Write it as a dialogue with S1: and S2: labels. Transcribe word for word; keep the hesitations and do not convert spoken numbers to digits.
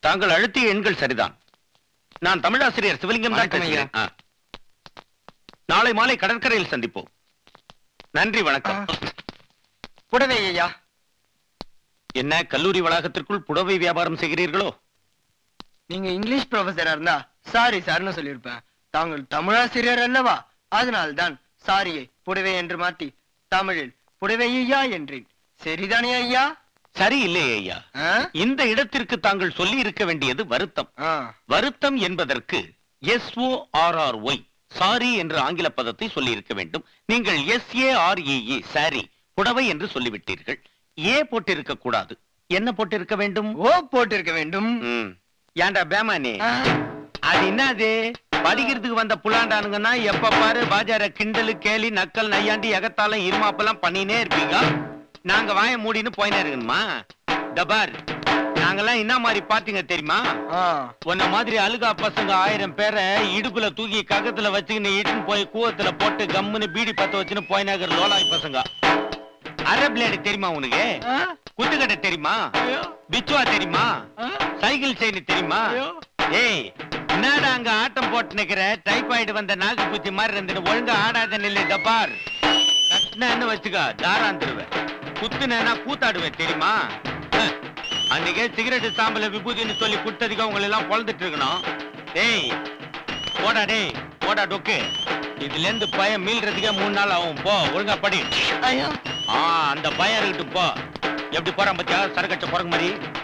S1: தாங்கள் அழுத்திய எண்கள் சரிதான். நான் தமிழாசிரியர் சிவலிங்கம் தான் பேசுகிறேன். நாளை மாலை கடற்கரையில் சந்திப்போம். நன்றி, வணக்கம்.
S2: புடவை ஐயா.
S1: என்ன கல்லூரி வளாகத்திற்குள் புடவை வியாபாரம் செய்கிறீர்களோ?
S2: நீங்க இங்கிலீஷ் ப்ரொஃபஸரா இருந்தா சாரி சார்னு சொல்லியிருப்பேன். தாங்கள் தமிழாசிரியர் அல்லவா, அதனால்தான் சாரியை புடவை என்று மாற்றி தமிழில் புடவை ஐயா என்றேன். சரிதானே ஐயா?
S1: சரி இல்லை ஐயா. இந்த இடத்திற்கு தாங்கள் சொல்லி இருக்க வேண்டியது வருத்தம். வருத்தம் என்பதற்கு S O R R Y sorry என்று ஆங்கில பதத்தை சொல்லி இருக்க வேண்டும். நீங்கள் S A R E sari புடவை என்று சொல்லிவிட்டீர்கள். ஏ போட்டிருக்க கூடாது. என்ன போட்டிருக்க வேண்டும்?
S2: ஓ போட்டிருக்க வேண்டும்.
S1: ஏண்டா பேமானே, அது என்னது? படிக்கிறதுக்கு வந்த புலாண்டானுங்கன்னா எப்ப பாரு பாஜார கிண்டலு கேலி நக்கல் நையாண்டி எகத்தாலும் இருமாப்பெல்லாம் பண்ணினே இருப்பீங்க. நாங்க வாய மூடின்னு போயினே இருக்கணுமா? டபார், நாங்கெல்லாம் என்ன மாதிரி பாத்தீங்க தெரியுமா? உன்ன மாதிரி அழுகா பசங்க ஆயிரம் பேரை இடுப்புல தூக்கி ககத்துல வச்சுக்கின்னு இட்டுன்னு போய் கூவத்துல போட்டு கம்முன்னு பீடி பத்த வச்சுன்னு போயினாக்கிற லோலாய் பசங்க. அரபிளேடு தெரியுமா உனக்கு? குத்துக்கட்டை தெரியுமா? பிச்சுவா தெரியுமா? சைக்கிள் செயின் தெரியுமா? ஏய், என்னடா அங்க ஆட்டம் போட்டு நிக்கிற? டைபாய்டு வந்த நாக்கு பூச்சி மாதிரி இருந்துட்டு ஒழுங்கா ஆடாத நிலை. டபார், கட்டினு வச்சுக்கா தாராந்துருவேன். குத்துனா கூத்தாடுவேன் தெரியுமா? அன்னைக்கே சிகரெட்டு சாம்பல விபூதின்னு சொல்லி குட்டதுக்கு உங்களை எல்லாம் பொழந்துட்டு இருக்கணும். டேய் போடா, டேய் போடா டொக்கு. இதுல இருந்து பயம் மீள்றதுக்கே மூணு நாள் ஆகும். போ, ஒழுங்கா படி. ஆ, அந்த பயம் இருக்கட்டும். போ. எப்படி போறான் பத்தியா சரக்கட்ட போற மாதிரி?